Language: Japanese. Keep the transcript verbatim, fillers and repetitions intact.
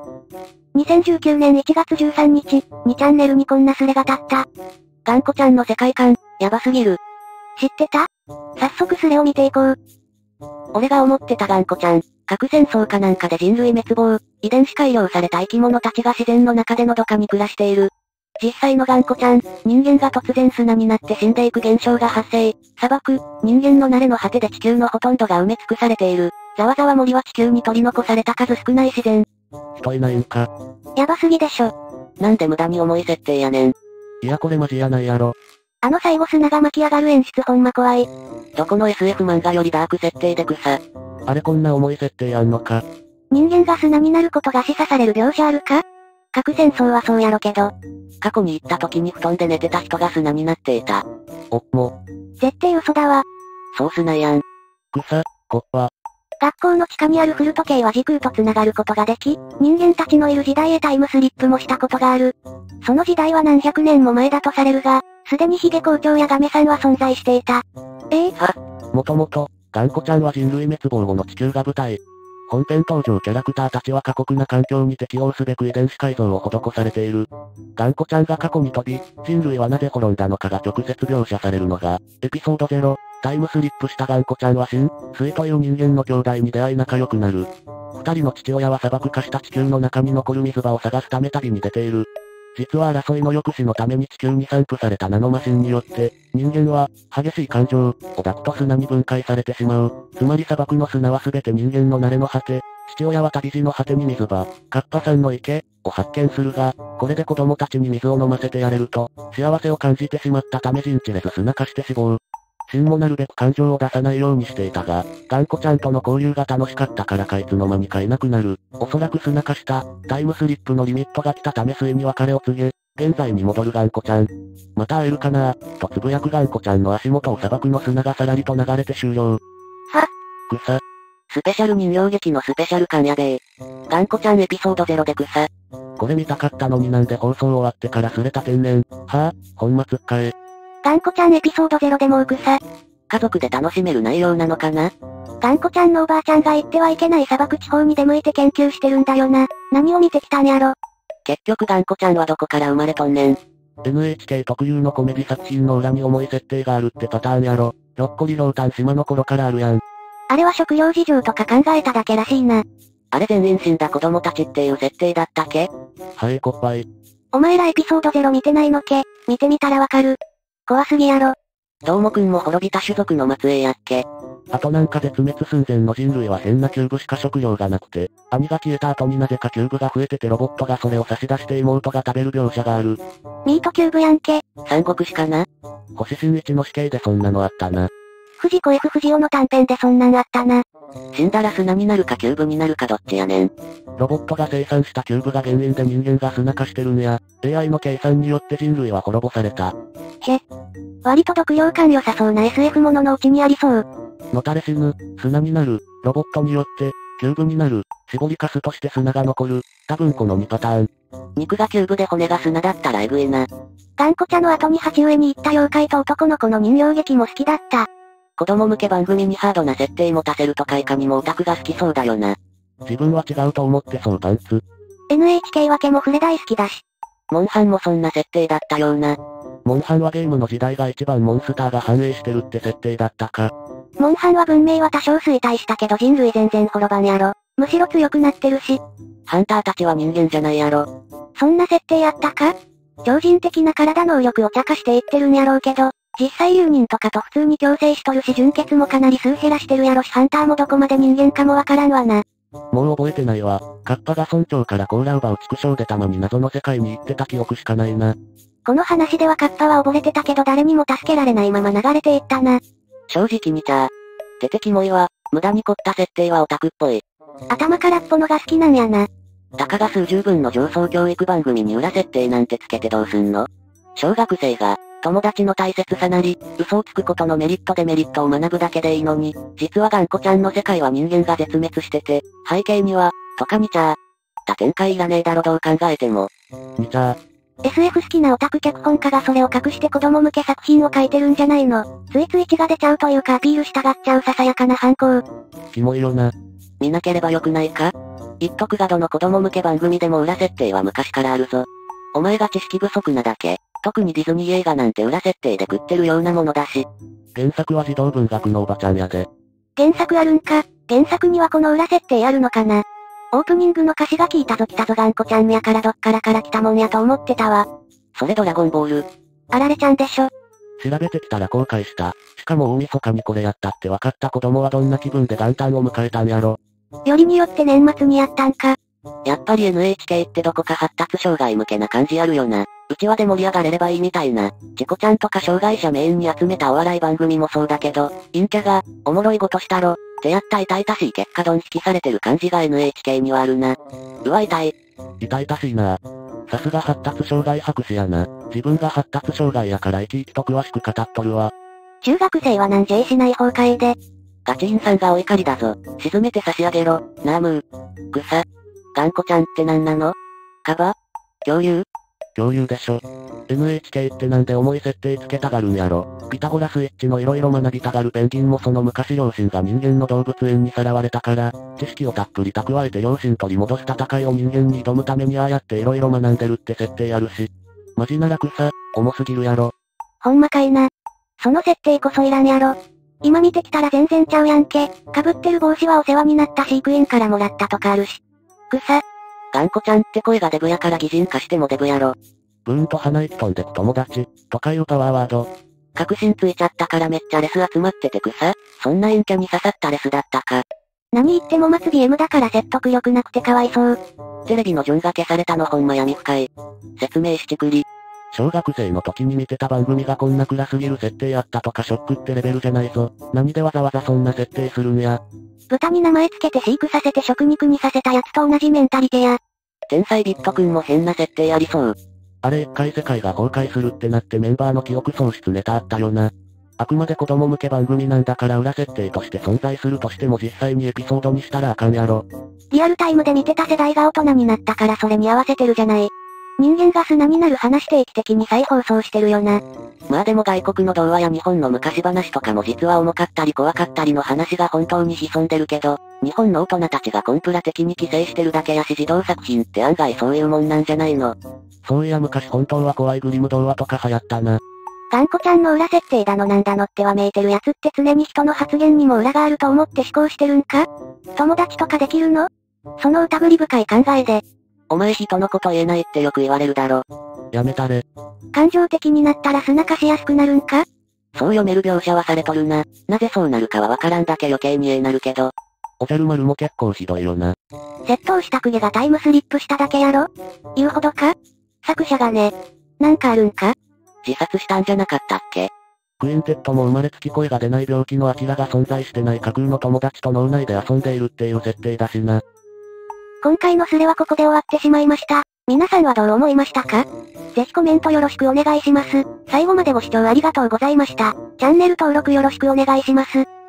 にせんじゅうきゅうねんいちがつじゅうさんにち、にチャンネルにこんなスレが立った。 頑固ちゃんの世界観、やばすぎる。 知ってた？早速スレを見ていこう。 俺が思ってた頑固ちゃん、核戦争かなんかで人類滅亡、遺伝子改良された生き物たちが自然の中でのどかに暮らしている。実際の頑固ちゃん、人間が突然砂になって死んでいく現象が発生。砂漠、人間の慣れの果てで地球のほとんどが埋め尽くされている。ざわざわ森は地球に取り残された数少ない自然。 人いないんか。 やばすぎでしょ。 なんで無駄に重い設定やねん。 いやこれマジやないやろ。 あの最後砂が巻き上がる演出ほんま怖い。 どこの エスエフ 漫画よりダーク設定で草。 あれこんな重い設定あんのか。 人間が砂になることが示唆される描写あるか？核戦争はそうやろけど。 過去に行った時に布団で寝てた人が砂になっていた。 お、もう。絶対嘘だわ。 そう砂やん。 草、こっぱ。 学校の地下にあるフル時計は時空と繋がることができ、人間たちのいる時代へタイムスリップもしたことがある。その時代は何百年も前だとされるが、すでにヒゲ校長やガメさんは存在していた。ええー、 はもともと、頑固ちゃんは人類滅亡後の地球が舞台。本編登場キャラクターたちは過酷な環境に適応すべく遺伝子改造を施されている。頑固ちゃんが過去に飛び、人類はなぜ滅んだのかが直接描写されるのが、エピソードゼロ、タイムスリップした頑固ちゃんはシン、スイという人間の兄弟に出会い仲良くなる。二人の父親は砂漠化した地球の中に残る水場を探すため旅に出ている。実は争いの抑止のために地球に散布されたナノマシンによって、人間は、激しい感情を抱くと砂に分解されてしまう。つまり砂漠の砂はすべて人間の慣れの果て。父親は旅路の果てに水場、カッパさんの池、を発見するが、これで子供たちに水を飲ませてやれると、幸せを感じてしまったため人知れず砂化して死亡。シンもなるべく感情を出さないようにしていたが、頑固ちゃんとの交流が楽しかったからかいつの間にかいなくなる。おそらく砂化した、タイムスリップのリミットが来たためついに別れを告げ、現在に戻る頑固ちゃん。また会えるかなぁ、とつぶやく頑固ちゃんの足元を砂漠の砂がさらりと流れて終了。 は草。 スペシャル人形劇のスペシャル感やべえ。頑固ちゃんエピソードゼロで草。 これ見たかったのになんで放送終わってからすれた天然。はぁ、本末っかえ。 頑固ちゃんエピソードゼロでもう草。 家族で楽しめる内容なのかな？ 頑固ちゃんのおばあちゃんが行ってはいけない砂漠地方に出向いて研究してるんだよな。何を見てきたんやろ。 結局頑固ちゃんはどこから生まれとんねん。 エヌエイチケー 特有のコメディ作品の裏に重い設定があるってパターンやろ。ひょっこりひょうたん島の頃からあるやん。 あれは食料事情とか考えただけらしいな。 あれ全員死んだ子供たちっていう設定だったっけ？ はい、こっぱい。 お前らエピソードゼロ見てないのけ？見てみたらわかる。怖すぎやろ。 どうもくんも滅びた種族の末裔やっけ？ あとなんか絶滅寸前の人類は変なキューブしか食料がなくて、兄が消えた後になぜかキューブが増えててロボットがそれを差し出して妹が食べる描写がある。 ミートキューブやんけ。 三国志かな？ 星新一の死刑でそんなのあったな。 藤子 F 不二雄の短編でそんなんあったな。 死んだら砂になるかキューブになるかどっちやねん。 ロボットが生産したキューブが原因で人間が砂化してるんや。エーアイ の計算によって人類は滅ぼされた。 へ。割と読量感良さそうな エスエフ もののうちにありそう。 のたれ死ぬ、砂になる、ロボットによって、キューブになる、絞りかすとして砂が残る。多分このにパターン。 肉がキューブで骨が砂だったらエグいな。 頑固茶の後に鉢植えに行った妖怪と男の子の人形劇も好きだった。 子供向け番組にハードな設定持たせるとかいかにもオタクが好きそうだよな。 自分は違うと思ってそうパンツ。 エヌエイチケー 分けも触れ大好きだし。 モンハンもそんな設定だったような。 モンハンはゲームの時代が一番モンスターが繁栄してるって設定だったか。 モンハンは文明は多少衰退したけど人類全然滅ばんやろ。むしろ強くなってるし。 ハンターたちは人間じゃないやろ。 そんな設定やったか？超人的な体能力を茶化していってるんやろうけど、実際遊人とかと普通に共生しとるし純血もかなり数減らしてるやろしハンターもどこまで人間かもわからんわな。 もう覚えてないわ。カッパが村長から甲羅奪う畜生でたまに謎の世界に行ってた記憶しかないな。 この話ではカッパは溺れてたけど誰にも助けられないまま流れていったな。 正直にちゃー。ててキモいわ。無駄に凝った設定はオタクっぽい。 頭からっぽのが好きなんやな。 たかが数十分の上層教育番組に裏設定なんてつけてどうすんの？小学生が、友達の大切さなり、嘘をつくことのメリットデメリットを学ぶだけでいいのに、実は頑固ちゃんの世界は人間が絶滅してて、背景には、とかにちゃー。た展開いらねえだろどう考えても。 にちゃー。エスエフ 好きなオタク脚本家がそれを隠して子供向け作品を書いてるんじゃないの？ついつい血が出ちゃうというかアピールしたがっちゃうささやかな反抗。 キモいよな。 見なければよくないか？ 言っとくがどの子供向け番組でも裏設定は昔からあるぞ。お前が知識不足なだけ、特にディズニー映画なんて裏設定で食ってるようなものだし。 原作は児童文学のおばちゃんやで。 原作あるんか？原作にはこの裏設定あるのかな？オープニングの歌詞が聞いたぞ来たぞ頑固ちゃんやからどっからから来たもんやと思ってたわ。 それドラゴンボール。 あられちゃんでしょ。 調べてきたら後悔した。しかも大晦日にこれやったって分かった子供はどんな気分で元旦を迎えたんやろ。 よりによって年末にやったんか。 やっぱり エヌエイチケー ってどこか発達障害向けな感じあるよな。うちわで盛り上がれればいいみたいな。チコちゃんとか障害者メインに集めたお笑い番組もそうだけど、陰キャが、おもろいごとしたろ、ってやった痛々しい結果ドン引きされてる感じが エヌエイチケー にはあるな。うわ痛い。 痛々しいな。さすが発達障害博士やな。自分が発達障害やから生き生きと詳しく語っとるわ。 中学生はなんじゃいしない方かいで。 ガチンさんがお怒りだぞ。沈めて差し上げろ。なあむー。草。頑固ちゃんってなんなの？カバ？恐竜？ 恐竜でしょ。エヌエイチケー ってなんで重い設定つけたがるんやろ。ピタゴラスイッチの色々学びたがるペンギンもその昔両親が人間の動物園にさらわれたから、知識をたっぷり蓄えて両親取り戻す戦いを人間に挑むためにああやって色々学んでるって設定あるし。マジなら草、重すぎるやろ。 ほんまかいな。その設定こそいらんやろ。今見てきたら全然ちゃうやんけ。被ってる帽子はお世話になった飼育員からもらったとかあるし。草。 頑固ちゃんって声がデブやから擬人化してもデブやろ。 ブーンと鼻息飛んでく友達、とかいうパワーワード。 確信ついちゃったからめっちゃレス集まってて草。そんな陰キャに刺さったレスだったか。 何言っても末尾 エム だから説得力なくてかわいそう。 テレビのジョンが消されたのほんま闇深い。説明してくり。 小学生の時に見てた番組がこんな暗すぎる設定あったとかショックってレベルじゃないぞ。何でわざわざそんな設定するんや。 豚に名前つけて飼育させて食肉にさせたやつと同じメンタリテや。 天才ビットくんも変な設定ありそう。 あれ一回世界が崩壊するってなってメンバーの記憶喪失ネタあったよな。あくまで子供向け番組なんだから裏設定として存在するとしても実際にエピソードにしたらあかんやろ。 リアルタイムで見てた世代が大人になったからそれに合わせてるじゃない。人間が砂になる話定期的に再放送してるよな。 まあでも外国の童話や日本の昔話とかも実は重かったり怖かったりの話が本当に潜んでるけど、日本の大人たちがコンプラ的に規制してるだけやし児童作品って案外そういうもんなんじゃないの。 そういや昔本当は怖いグリム童話とか流行ったな。 頑固ちゃんの裏設定だのなんだのってわめいてるやつって常に人の発言にも裏があると思って思考してるんか？友達とかできるの？その疑り深い考えで。 お前人のこと言えないってよく言われるだろ。 やめたれ。 感情的になったら砂化しやすくなるんか？ そう読める描写はされとるな。なぜそうなるかはわからんだけ余計にえなるけど。 おじゃる丸も結構ひどいよな。 窃盗した公家がタイムスリップしただけやろ？言うほどか？作者がね、なんかあるんか？ 自殺したんじゃなかったっけ？ クインテットも生まれつき声が出ない病気のアキラが存在してない架空の友達と脳内で遊んでいるっていう設定だしな。 今回のスレはここで終わってしまいました。皆さんはどう思いましたか？ぜひコメントよろしくお願いします。最後までご視聴ありがとうございました。チャンネル登録よろしくお願いします。